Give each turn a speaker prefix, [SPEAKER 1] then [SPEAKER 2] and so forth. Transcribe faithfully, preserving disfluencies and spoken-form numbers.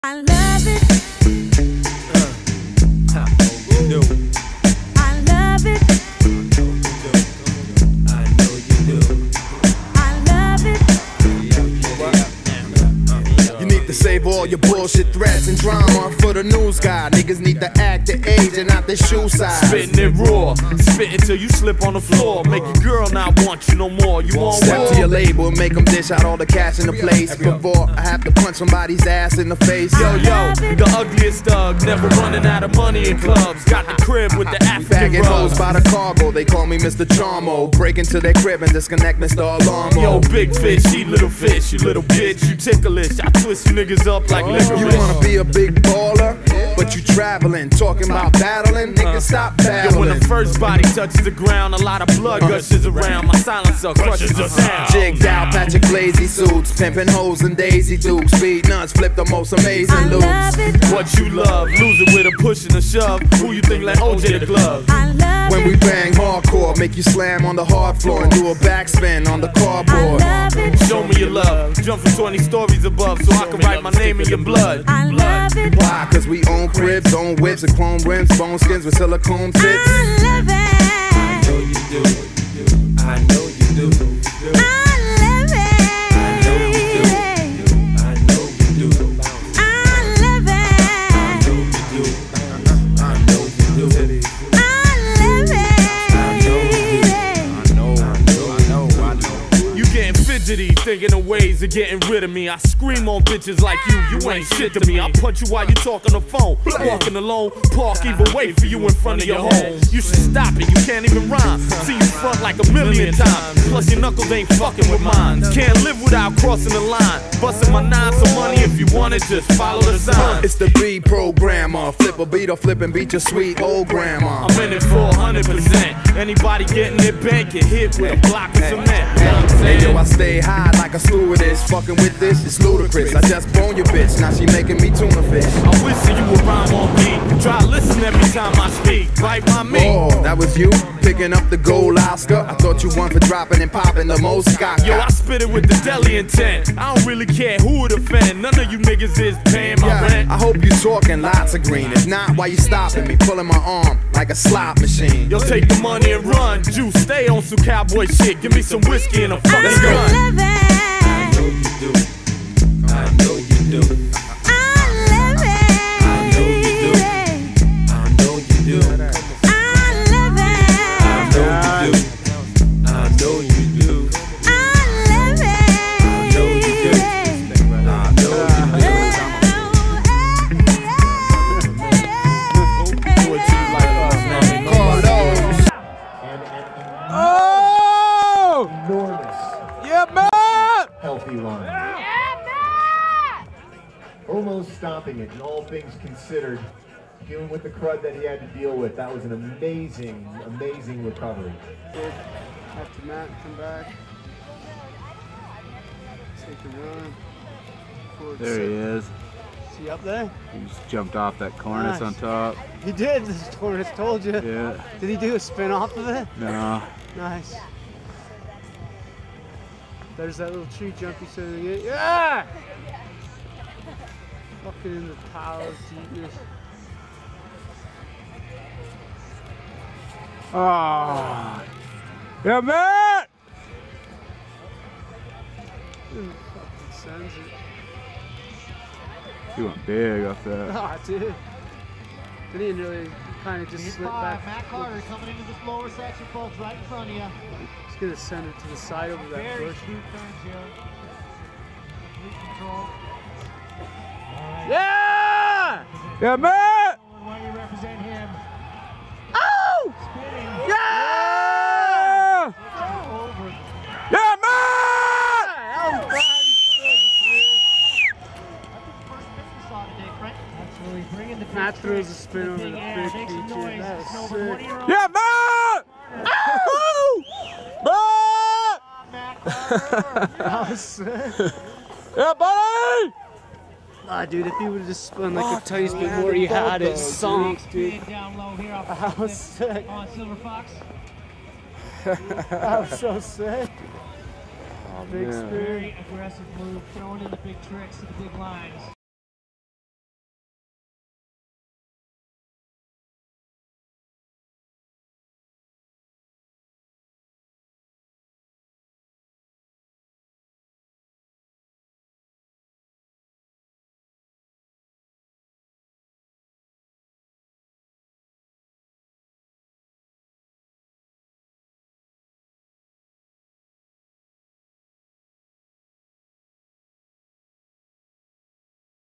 [SPEAKER 1] I love it.
[SPEAKER 2] Uh, I know you do.
[SPEAKER 1] I love it.
[SPEAKER 2] I know you do.
[SPEAKER 1] I love it.
[SPEAKER 3] You need to save all your bullshit threats and drama for the news guy. Niggas need to act their age and not their shoe size.
[SPEAKER 4] Spitting it raw, spitting till you slip on the floor. Make your girl not want you no more. You want
[SPEAKER 3] Step
[SPEAKER 4] war?
[SPEAKER 3] to your label and make them dish out all the cash in the place before I have to punch somebody's ass in the face.
[SPEAKER 4] Yo, yo, the ugliest thug, never running out of money in clubs. Got the crib with the African
[SPEAKER 3] Bagging hoes
[SPEAKER 4] rubs.
[SPEAKER 3] by the cargo, they call me Mister Charmo. Break into their crib and disconnect Mister Alarmo.
[SPEAKER 4] Yo, big fish, she little fish, you little bitch, you ticklish. I twist you niggas up like licorice.
[SPEAKER 3] You wanna be a big baller, but you traveling, talking about battling, nigga stop
[SPEAKER 4] Yo, when
[SPEAKER 3] battling.
[SPEAKER 4] the first body touches the ground, a lot of blood gushes around. My silencer crushes the sound.
[SPEAKER 3] Jigged out Patrick Blazy suits, pimping hoes and Daisy Dukes. Speed nuts, flip the most amazing
[SPEAKER 1] I love
[SPEAKER 3] loops.
[SPEAKER 1] it.
[SPEAKER 4] What you love, lose it with a push and a shove. Who you think like O J the glove?
[SPEAKER 1] I love
[SPEAKER 3] When
[SPEAKER 1] it.
[SPEAKER 3] we bang hardcore, make you slam on the hard floor and do a backspin on the
[SPEAKER 1] I
[SPEAKER 3] cardboard.
[SPEAKER 1] love it.
[SPEAKER 4] Show me your love, jump from twenty stories above so I can write my name in your blood.
[SPEAKER 1] I love it.
[SPEAKER 3] Why? Cause we own cribs, own whips, and chrome rims, bone skins with silicone tips.
[SPEAKER 1] I love it.
[SPEAKER 2] I know you do. I know you do.
[SPEAKER 1] I love it.
[SPEAKER 2] I know you do. I know you do.
[SPEAKER 1] I love it.
[SPEAKER 2] I know you do. I know you do.
[SPEAKER 1] I love it.
[SPEAKER 2] I know, I know, I know.
[SPEAKER 4] You getting fidgety, thinking of ways of getting rid of me. I scream on bitches like you, you ain't shit to me. I punch you while you talk on the phone. Walking alone, park even wait for you in front of your home. You should stop it, you can't even rhyme. See you front like a million times. Plus your knuckles ain't fucking with mine. Can't live without crossing the line. Busting my nine some money if you want it, just follow the sign.
[SPEAKER 3] It's the B programmer. Flip a beat or flip and beat your sweet old grandma.
[SPEAKER 4] I'm in it for one hundred percent. Anybody getting their bank get hit with a block of cement. You know what I'm
[SPEAKER 3] Hey yo,
[SPEAKER 4] saying?
[SPEAKER 3] I stay high like a stewardess. Fucking with this, it's ludicrous. I just bone your bitch, now she making me tuna fish.
[SPEAKER 4] I wish that you would rhyme on beat. Try to listen every time I speak. Bite my meat.
[SPEAKER 3] Oh, that was you picking up the gold Oscar. I thought you won for dropping and popping the most cock.
[SPEAKER 4] Yo, I spit it with the deli intent. I don't really care who it offend. None of you niggas is paying my
[SPEAKER 3] Yeah,
[SPEAKER 4] rent.
[SPEAKER 3] I hope you talking lots of green. If not, why you stopping me? Pulling my arm like a slot machine.
[SPEAKER 4] Yo, take the money and run. Juice, stay on some cowboy shit. Give me some whiskey and a fucking
[SPEAKER 3] Let's go.
[SPEAKER 1] I
[SPEAKER 4] gun.
[SPEAKER 1] love it.
[SPEAKER 2] I know you do. I know you do.
[SPEAKER 1] I love it.
[SPEAKER 2] I know you do. I know you do.
[SPEAKER 1] I love it.
[SPEAKER 2] I know you do. I know you do.
[SPEAKER 1] I love it.
[SPEAKER 2] I know you do. I know you do.
[SPEAKER 3] Carlos.
[SPEAKER 5] Oh!
[SPEAKER 6] Enormous
[SPEAKER 5] Yeah, man!
[SPEAKER 6] healthy run. Almost stopping it, and all things considered, dealing with the crud that he had to deal with, that was an amazing, amazing recovery.
[SPEAKER 5] After Matt, come back. Take a run. Forward
[SPEAKER 7] There he is.
[SPEAKER 5] See up there?
[SPEAKER 7] He just jumped off that cornice
[SPEAKER 5] Nice.
[SPEAKER 7] on top.
[SPEAKER 5] He did. This tortoise told you.
[SPEAKER 7] Yeah.
[SPEAKER 5] Did he do a spin off of it?
[SPEAKER 7] No.
[SPEAKER 5] Nice. There's that little tree jump you said to get. Yeah! Fucking in the pile of deepness.
[SPEAKER 7] Oh. Yeah, man!
[SPEAKER 5] Mm, fucking sends it.
[SPEAKER 7] He went big off that.
[SPEAKER 5] Ah, dude. He didn't really kind of just slip back.
[SPEAKER 8] Matt Carter coming into this lower section, folks, right in front of you.
[SPEAKER 5] He's gonna send it to the side over that
[SPEAKER 8] Very
[SPEAKER 5] bush.
[SPEAKER 8] smooth turns here. Complete control.
[SPEAKER 5] Yeah!
[SPEAKER 7] Yeah, man!
[SPEAKER 8] Why you represent him?
[SPEAKER 5] Oh!
[SPEAKER 8] Spinning.
[SPEAKER 7] Yeah!
[SPEAKER 8] Over.
[SPEAKER 7] Yeah, man!
[SPEAKER 5] That was bad.
[SPEAKER 8] First spin we saw today, Frank. Absolutely bringing the
[SPEAKER 5] Matt
[SPEAKER 8] big
[SPEAKER 5] throws a
[SPEAKER 8] tricks
[SPEAKER 5] spin
[SPEAKER 8] to
[SPEAKER 5] over
[SPEAKER 8] big
[SPEAKER 5] the
[SPEAKER 8] air.
[SPEAKER 5] big
[SPEAKER 8] Make some
[SPEAKER 5] feature.
[SPEAKER 8] noise.
[SPEAKER 5] That is
[SPEAKER 8] Snowboard.
[SPEAKER 5] sick.
[SPEAKER 8] What do you
[SPEAKER 7] Yeah, man!
[SPEAKER 5] Oh!
[SPEAKER 7] Man!
[SPEAKER 8] Matt Carter.
[SPEAKER 5] That was sick.
[SPEAKER 7] Yeah, buddy!
[SPEAKER 5] Ah, dude, if he would have just spun like a tiny bit more, he had it sunk, dude.
[SPEAKER 8] Big down low here off
[SPEAKER 5] That
[SPEAKER 8] the
[SPEAKER 5] was
[SPEAKER 8] cliff
[SPEAKER 5] sick.
[SPEAKER 8] on Silver Fox.
[SPEAKER 5] That was so sick.
[SPEAKER 7] Oh,
[SPEAKER 5] Big
[SPEAKER 7] man.
[SPEAKER 5] spin.
[SPEAKER 8] Very aggressive move, throwing in the big tricks, the big lines.